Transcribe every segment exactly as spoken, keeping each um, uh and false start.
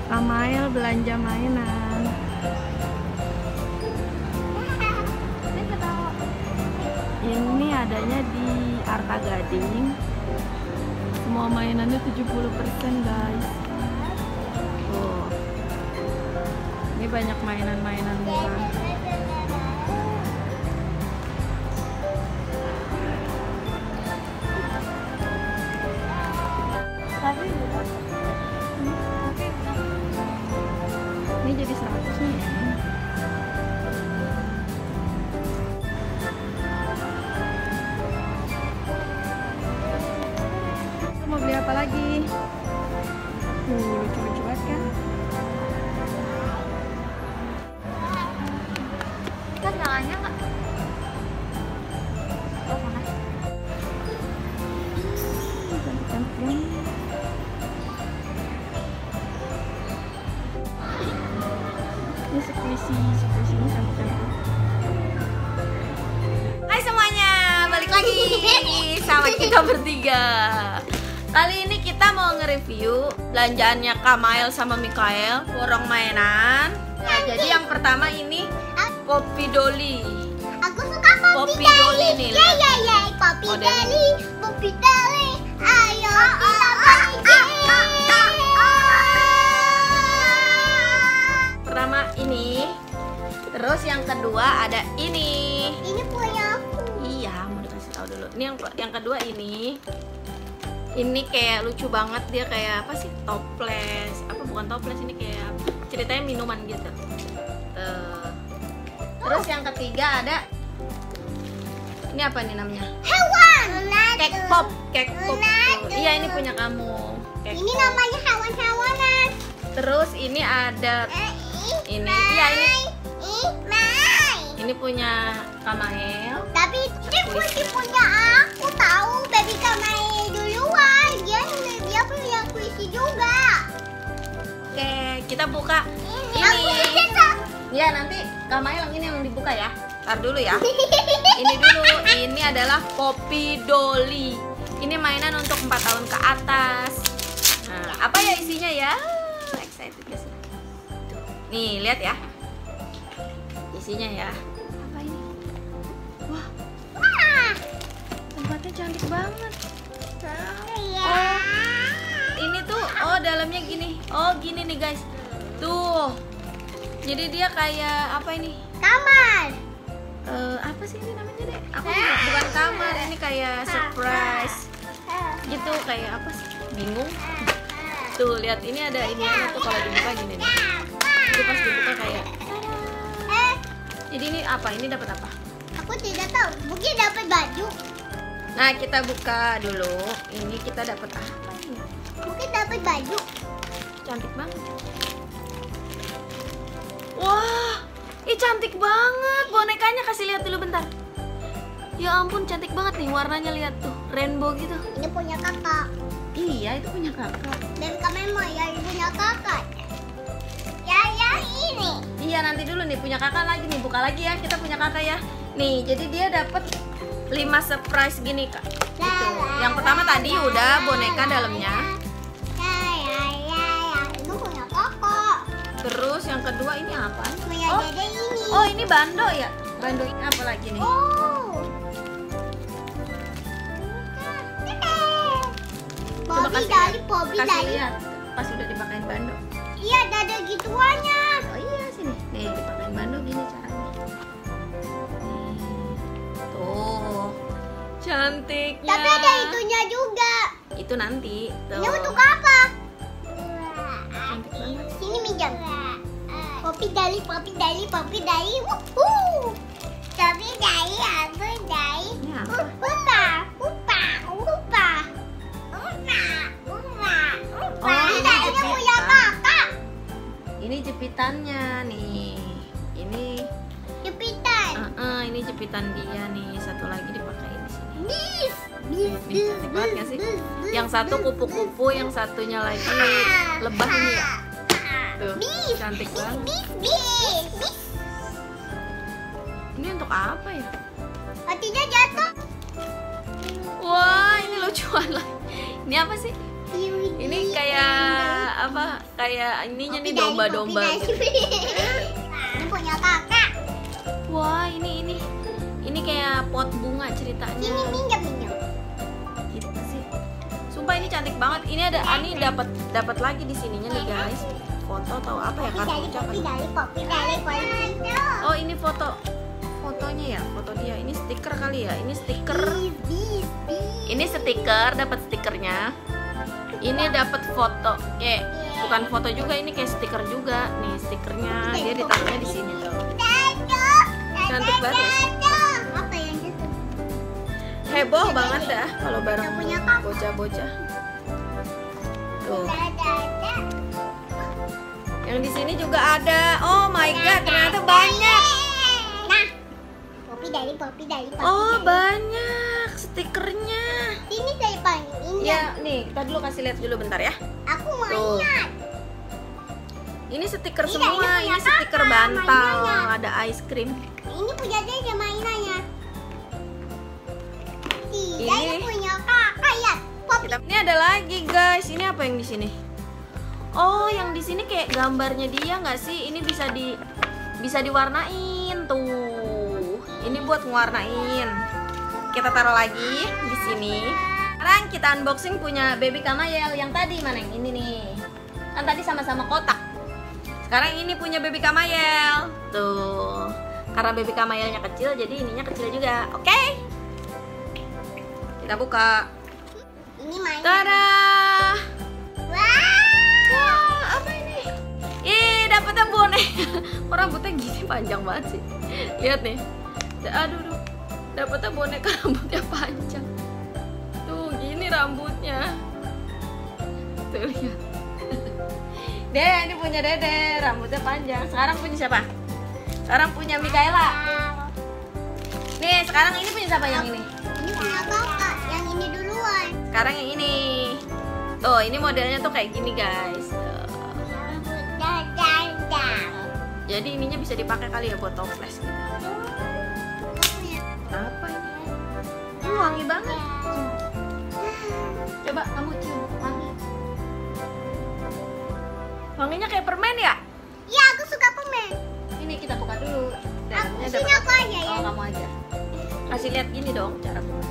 Kamael belanja mainan. Ini adanya di Arta Gading. Semua mainannya tujuh puluh persen guys. Tuh. Ini banyak mainan-mainan murah. Ini jadi seratus nih ya. Mau beli apa lagi? Uh, lucu-lucu banget kan? Kita jalannya nggak? Oh, mana? Cantik-cantik ini. Ini squishy, squishy ini cantik-cantik. Hai semuanya, balik lagi sama kita bertiga. Kali ini kita mau nge-review belanjaannya Kamael sama Mikael, borong mainan. Nah, jadi yang pertama ini Poppy Dolly. Aku suka Poppy, Poppy Dolly nih. Ya ya ya, Poppy Modelnya. Dolly, Poppy Dolly. Ayo kita pergi. Pertama ini. Terus yang kedua ada ini. Ini punya aku. Iya, mau dikasih tahu dulu. Ini yang yang kedua ini. Ini kayak lucu banget, dia kayak apa sih? Toples. Apa bukan toples, ini kayak ceritanya minuman gitu. Tuh. Terus yang ketiga ada ini apa nih namanya? Hewan. Cake pop, cake pop. Nado. Tuh. Iya, ini punya kamu. Cake Ini pop. namanya hewan-hewanan. Terus ini ada Eh, ini. Mai. Iya, ini Ih, Mai. ini punya Kamael. Tapi ini mesti punya aku tahu baby Kamai duluan. Dia dia punya kuisi juga. Oke, kita buka Aku ini. bisa. Ya, nanti Kamael yang ini yang dibuka ya. Ntar dulu ya. Ini dulu, ini adalah Poppy Dolly. Ini mainan untuk empat tahun ke atas. Nah, apa ya isinya ya? Excited guys. Tuh. Nih, lihat ya. Isinya ya. Apa ini? Wah, Ah, tempatnya cantik banget. iya. Ini tuh, oh dalamnya gini. Oh, gini nih guys. Tuh. Jadi dia kayak apa ini? Kamar. Eh, apa sih ini namanya deh? Aku juga bukan kamar, ini kayak surprise. Gitu kayak apa sih? Bingung. Tuh lihat ini ada ini tuh kalau dibuka gini nih. Jadi pas dibuka kayak. Eh, Jadi ini apa? Ini dapat apa? aku tidak tahu. Mungkin dapat baju. Nah kita buka dulu. Ini kita dapat apa ini? Mungkin dapat baju. Cantik banget. Wah, ih cantik banget bonekanya. Kasih lihat dulu bentar. Ya ampun cantik banget nih warnanya, lihat tuh rainbow gitu. Ini punya kakak. Iya itu punya kakak. Dan kamu mau yang punya kakak. Ya yang ini. Iya nanti dulu nih punya kakak lagi nih, buka lagi ya, kita punya kakak ya. Nih jadi dia dapat lima surprise gini kak. Gitu. Yang pertama tadi udah boneka dalamnya. Ya ya ya ya. Itu punya kakak. Terus yang kedua ini apa? Punya Oh, dede ini. oh ini bando ya. Bando ini apa lagi nih? Oh. Coba Bobby kasih dari lihat. Bobby Kasih dari. lihat pas udah dipakein bando. Iya, ada gituannya. Oh iya sini. Nih dipakein bando gini caranya. Nih. Tuh. Cantiknya. Tapi ada itunya juga. Itu nanti. Tuh. Ini untuk apa? Cantik banget. Sini minjam. Poppy dari, Poppy dari, Poppy dari. Wuhu. Poppy dari, aku dari. Ini apa? Upa, upa, upa. Upa, upa, upa. Oh, ini Ini jepitan. punya kakak. Ini jepitannya nih. Ini Jepitan. uh, uh, ini jepitan dia nih. Satu lagi dipakai di sini. Bis. Ini cantik banget gak sih? Yang satu kupu-kupu, yang satunya lagi lebah ini ya. Tuh, Bis. cantik banget. Bis, bis, bis. Ini untuk apa ya? Hatinya jatuh. Wah, ini lucuan lah. Ini apa sih? Ini kayak apa? Kayak ininya nih domba-domba. Ini punya kakak. Wah, ini ini ini kayak pot bunga ceritanya. Ini minjem minjem. Gitu sih. Sumpah ini cantik banget. Ini ada Ani dapat dapat lagi di sininya nih guys. Foto atau apa ya, kartu Dari ucapan. kopi dari kopi dari kopi. Oh, ini foto fotonya ya, foto dia. Ini stiker kali ya. Ini stiker. Ini stiker, dapat stikernya. Ini dapat foto. Kayak bukan foto juga, ini kayak stiker juga. Nih stikernya. Dia ditaruhnya di sini tuh. Cantik banget ya sih? Apa yang itu? Heboh banget dah kalau bareng Punya kakak. bocah-bocah. Tuh. Yang di sini juga ada. Oh my god, ternyata banyak. Nah, kopi dari kopi dari kopi. Oh, dari. banyak stikernya. Ini dari paling ini. Ya, nih, kita dulu kasih lihat dulu bentar ya. Aku mau Tuh. lihat. Ini stiker Ini semua, kayaknya ini punya stiker kakak, bantal, mainannya. ada ice cream. Ini punya dia mainannya. Tidak, Ini. ini punya kakak ya. Kopi. Kita ini ada lagi guys. Ini apa yang di sini? Oh, yang di sini kayak gambarnya dia nggak sih? Ini bisa di bisa diwarnain tuh. Ini buat ngewarnain. Kita taruh lagi di sini. Sekarang kita unboxing punya baby Kamayel yang tadi. Mana yang ini nih? Kan tadi sama-sama kotak. Sekarang ini punya baby Kamayel. Tuh. Karena baby Kamayelnya kecil, jadi ininya kecil juga. Oke. Kita buka. Ini mainan. Tada! Wah. Wah, apa ini? Ih, dapetnya boneka. Kok rambutnya gini panjang banget sih? Lihat nih. Aduh, aduh. Dapetnya boneka rambutnya panjang. Tuh, gini rambutnya. Tuh, lihat. Deh, ini punya Dede, rambutnya panjang. Sekarang punya siapa? Sekarang punya Mikaela. Nih, sekarang ini punya siapa yang ini? Ini punya kakak. Yang ini duluan. Sekarang yang ini. Tuh, ini modelnya tuh kayak gini, guys. Tuh. Jadi ininya bisa dipakai kali ya buat toples gitu. Apa ini? Ini wangi banget. Coba kamu cium wangi. Wanginya kayak permen ya? Ya, aku suka permen. Ini kita buka dulu. Dalamnya Sini dapat aku apa? aja ya. Oh, kamu aja. Kasih lihat gini dong cara buka.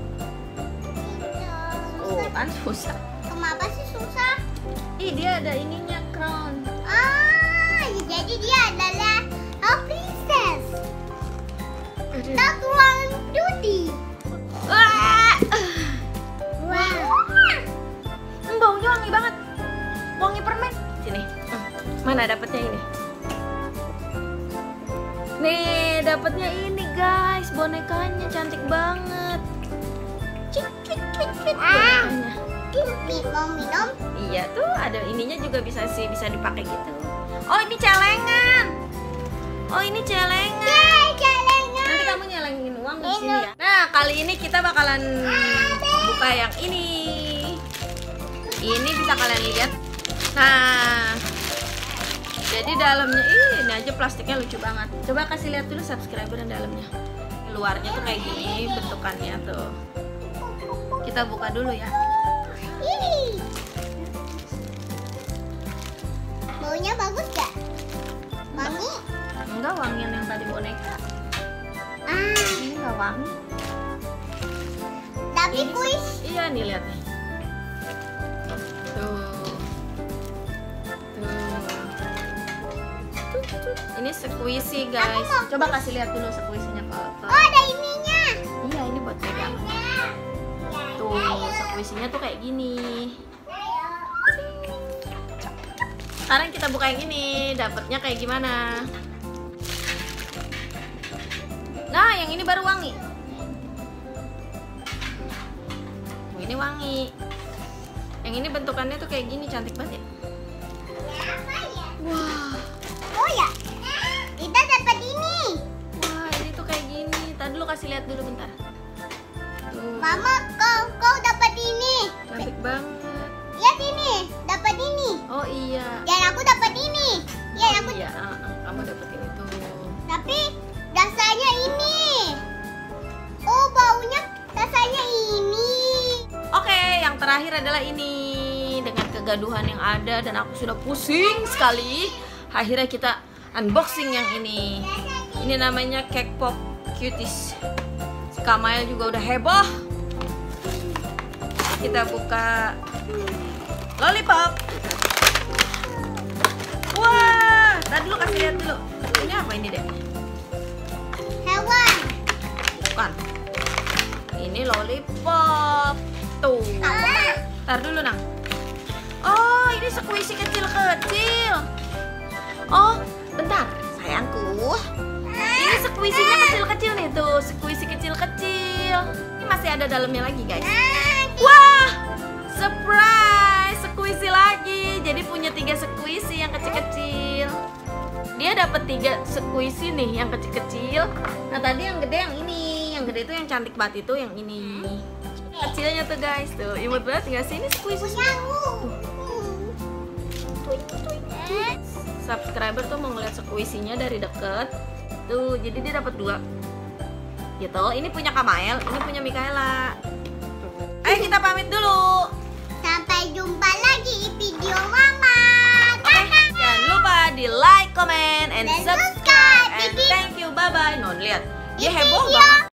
Oh, kan susah. Kenapa sih susah? Ih, dia ada ininya crown. Ah, jadi dia adalah a princess. Aduh. That one duty. Wah. Wow. Hmm, baunya wangi banget. Wangi permen. Sini. Hmm, Mana dapatnya ini? Nih, dapatnya ini, guys. Bonekanya cantik banget. Cik, cik, cik, cik. Ah. Bonekanya. Minum, minum. Iya tuh, ada ininya juga bisa sih, bisa dipakai gitu. Oh, ini celengan. Oh, ini celengan. Yeay, celengan. Nanti kamu nyelengin uang di sini ya. Nah, kali ini kita bakalan buka yang ini. Ini bisa kalian lihat. Nah, jadi dalamnya ih, ini aja plastiknya lucu banget. Coba kasih lihat dulu subscriber yang dalamnya. Luarnya tuh kayak gini bentukannya tuh. Kita buka dulu ya. Ih. Baunya bagus gak? Wangi? Enggak, wangian yang tadi boneka. Ah, Ini enggak wangi. tapi Ini kuis. se- Iya nih, lihat nih. Tuh. Tuh. Ini squishy guys. Coba kasih lihat dulu squishy-nya ke, ke- Oh, ada ininya. Iya, ini buat pegang. Tuh, squishy-nya tuh kayak gini. Sekarang kita buka yang ini, dapatnya kayak gimana? Nah, yang ini baru wangi. Oh, ini wangi. Yang ini bentukannya tuh kayak gini, cantik banget ya. Apa ya? Wah, Oh ya, kita dapat ini. wah ini tuh kayak gini. Tadi dulu kasih lihat dulu bentar. Tuh, Mama, kau kau dapat ini. cantik banget. Lihat ini, dapat ini. Oh iya. Dan aku dapat ini. Ya, Oh aku. iya, ah, ah, kamu dapet ini tuh. Tapi rasanya ini. Oh, baunya rasanya ini. Oke, yang terakhir adalah ini. kegaduhan yang ada dan aku sudah pusing sekali. Akhirnya kita unboxing yang ini. Ini namanya Cake Pop Cuties. Si Kamail juga udah heboh. Kita buka lollipop. Wah, tadi dulu kasih lihat dulu. Ini apa ini, Dek? Hewan. Bukan. Ini lollipop. Tuh. Ntar dulu, Nang. Oh, ini squishy kecil-kecil. Oh, bentar, sayangku. Ini squishy-nya kecil-kecil nih tuh, squishy kecil-kecil. Ini masih ada dalamnya lagi, guys. Wah, surprise, squishy lagi. Jadi punya tiga squishy yang kecil-kecil. Dia dapat tiga squishy nih yang kecil-kecil. Nah, tadi yang gede yang ini, yang gede itu yang cantik banget itu yang ini. Kecilnya tuh guys, tuh imut banget nggak sih ini squishy? Subscriber tuh mau ngeliat squishy-nya dari deket. Tuh, jadi dia dapat dua. Gitu. Ini punya Kamail, ini punya Mikaela. Ayo kita pamit dulu. Sampai jumpa lagi di video Mama. Oke, jangan lupa di like, comment, and Dan subscribe. subscribe. And Di- thank you, bye bye. Non lihat, dia Di heboh video banget.